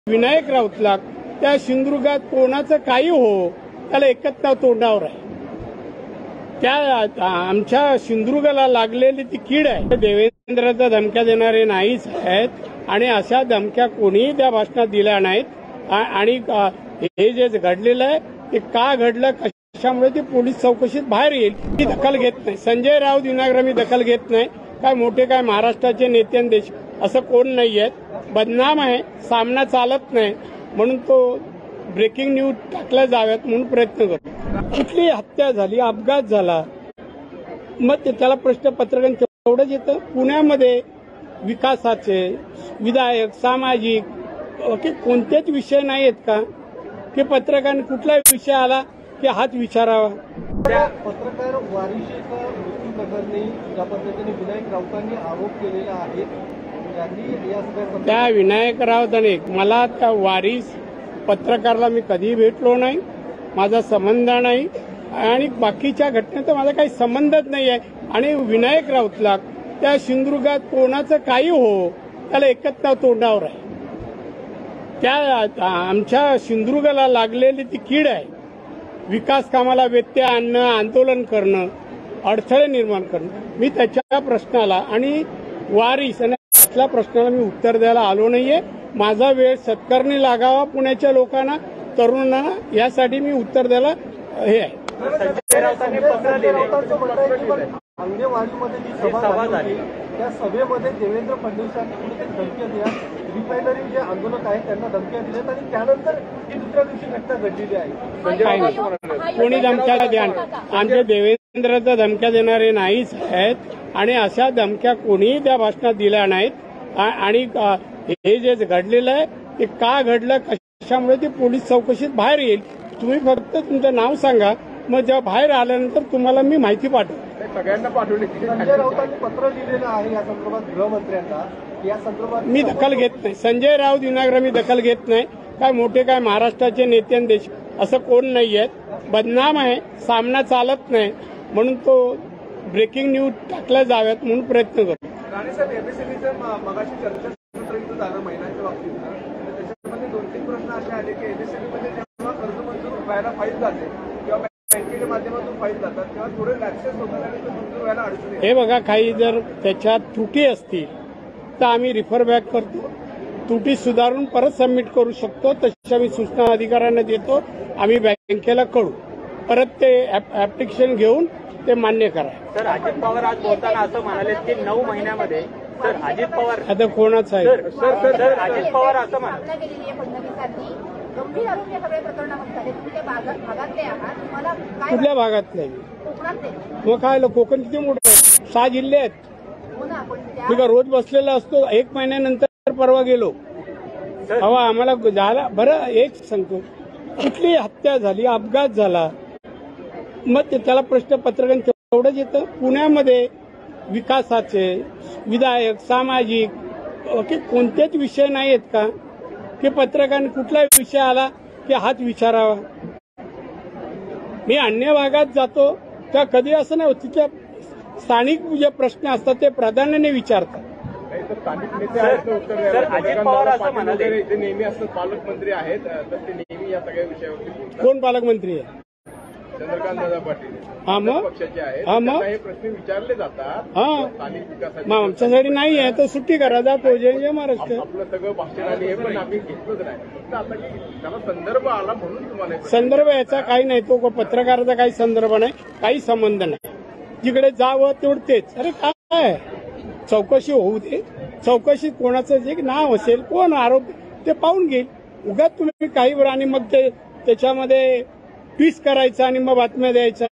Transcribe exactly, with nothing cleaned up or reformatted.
विनायक राऊतला त्या सिंधुदुर्गात कोणाचं काही हो त्याला एकत्र तोंडावर आहे. त्या आमच्या सिंधुदुर्गाला लागलेली ती कीड आहे. देवेंद्रचा धमक्या देणारे नाहीच आहेत आणि अशा धमक्या कोणीही त्या भाषणात दिल्या नाहीत. आणि हे जे घडलेलं आहे ते का घडलं, कशामुळे ती पोलीस चौकशीत बाहेर येईल. ती दखल घेत नाही. संजय राऊत विनायकराव मी दखल घेत नाही. काय मोठे काय महाराष्ट्राचे नेते देश असं कोण नाही आहेत. बदनाम आहे, सामना चालत नाही म्हणून तो ब्रेकिंग न्यूज टाकल्या जाव्यात म्हणून प्रयत्न करतो. कुठली हत्या झाली, अपघात झाला, मग ते त्याला प्रश्न पत्रकारांचं एवढंच येतं. पुण्यामध्ये विकासाचे विधायक सामाजिक की कोणतेच विषय नाही आहेत का की पत्रकार कुठला विषय आला की हाच विचारावा. त्या पत्रकार वारीशीचा मृत्यू प्रकरणी ज्या पद्धतीने विनायक राऊतांनी आरोप केलेला आहे त्यांनी या सगळ्या त्या विनायक राऊतांनी मला त्या वारीस पत्रकारला मी कधीही भेटलो नाही, माझा संबंध नाही आणि बाकीच्या घटनेचा माझा काही संबंधच नाही आहे. आणि विनायक राऊतला त्या सिंधुदुर्गात कोणाचं काही हो त्याला एकत्र तोंडावर आहे. त्या आमच्या सिंधुदुर्गाला लागलेली ती कीड आहे. विकास कामाला व्यत्यय आणणं, आंदोलन करणं, अडथळे निर्माण करणं. मी त्याच्या प्रश्नाला आणि वारीस आणि असल्या प्रश्नाला मी उत्तर द्यायला आलो नाहीये. माझा वेळ सत्कारणी लागावा पुण्याच्या लोकांना, तरुणांना, यासाठी मी उत्तर द्यायला हे आहे. अंगणेवाडीमध्ये जी सभा झाली त्या सभेमध्ये देवेंद्र फडणवीसांनी कुठेतरी धमक्या दिल्या, रिफायनरी जे आंदोलक आहेत त्यांना धमक्या दिल्यात आणि त्यानंतर ही दुसऱ्या दिवशी घटना घडलेली आहे. कोणी धमक्या द्या, आमचे देवेंद्रचा धमक्या देणारे नाहीच आहेत आणि अशा धमक्या कोणीही त्या भाषणात दिल्या नाहीत. आणि हे जे घडलेलं आहे ते का घडलं, कशामुळे ती पोलीस चौकशीत बाहेर येईल. तुम्ही फक्त तुमचं नाव सांगा, मग जेव्हा बाहेर आल्यानंतर तुम्हाला मी माहिती पाठवतो. सगळ्यांना पाठवली. संजय राऊतांनी पत्र लिहिलेलं आहे या संदर्भात गृहमंत्र्यांना. या संदर्भात मी दखल घेत नाही. संजय राऊत विनायकराव मी दखल घेत नाही. काय मोठे काय महाराष्ट्राचे नेते देश असं कोण नाही आहेत. बदनाम आहे, सामना चालत नाही म्हणून तो ब्रेकिंग न्यूज टाकल्या जाव्यात म्हणून प्रयत्न करतो. राणेसाहेब, एमएसएमईचं मगाशी चर्चासत्र इथं झालं महिलांच्या बाबतीत, त्याच्यामध्ये दोन तीन प्रश्न असे आले की एमएसएमईमध्ये जेव्हा कर्ज मंजूर व्हायला फाईल जाते किंवा बँकेच्या माध्यमातून फाईल जातात तेव्हा थोडे लॅक्सेस होतात आणि ते मंजूर व्हायला अडचण येते. हे बघा, काही जर त्याच्यात त्रुटी असतील तर आम्ही रिफर बॅक करतो. त्रुटी सुधारून परत सबमिट करू शकतो. तशा मी सूचना अधिकाऱ्यांना देतो. आम्ही बँकेला कळू. परत ते ऍप्लिकेशन घेऊन ते मान्य करा. सर, अजित पवार आज बोलताना असं म्हणाले की नऊ महिन्यामध्ये सर अजित पवार आता कोणाचं आहे sir sir sir Ajit Pawar असं म्हणाले गंभीर आरोप या सगळ्या प्रकरणामध्ये झाले. तुम्ही त्या भागातले आहात, तुम्हाला काय कुठल्या भागातले कोकणातले मग काय कोकण किती मोठं आहे? सहा जिल्हे आहेत. हो ना, पण मी का रोज बसलेला असतो. एक महिन्यानंतर परवा गेलो. हवा आम्हाला झाला बरं. एक सांगतो, कुठली हत्या झाली, अपघात झाला, मग ते त्याला प्रश्न पत्रकारांचं एवढंच येतं. पुण्यामध्ये विकासाचे विधायक सामाजिक की कोणतेच विषय नाही आहेत का की पत्रकार कुठला विषय आला की हाच विचारावा. मी अन्य भागात जातो त्या कधी असं नाही होत. तिथल्या स्थानिक जे प्रश्न असतात ते प्राधान्याने विचारतात. स्थानिक नेते आहेत सर, अजित पवार असं म्हणाले ते नेहमी असतात, पालकमंत्री आहेत तर ते नेहमी या सगळ्या विषयावरती. कोण पालकमंत्री आहे? चंद्रकांत दादा पाटील हा मग पक्षाचे आहेत. हा मग हे प्रश्न विचारले जातात. हा स्थानिक विकासाचे मग आमच्यासाठी नाही आहे तर सुट्टी करा, जातो जय जय महाराष्ट्र. आपलं सगळं भाषण आणि हे पण आम्ही घेतलंच नाही. फक्त आता की त्याला संदर्भ आला म्हणून तुम्हाला संदर्भ याचा काही नाही. तो पत्रकाराचा काही संदर्भ नाही, काही संबंध नाही. जिकडे जावं तेवढं तेच. अरे काय चौकशी होऊ दे. चौकशीत कोणाचं जे नाव असेल, कोण आरोप ते पाहून घेईल. उगाच तुम्ही काही वर आणि मग ते त्याच्यामध्ये ट्विस्ट करायचं आणि मग बातम्या द्यायच्या.